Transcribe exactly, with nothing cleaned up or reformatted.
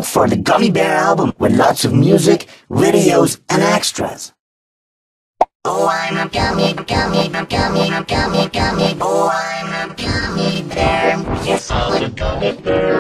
look for the Gummy Bear album with lots of music, videos, and extras. Oh, I'm a gummy, gummy, gummy, gummy, gummy. Oh, I'm a gummy bear. Yes, I'm a gummy bear.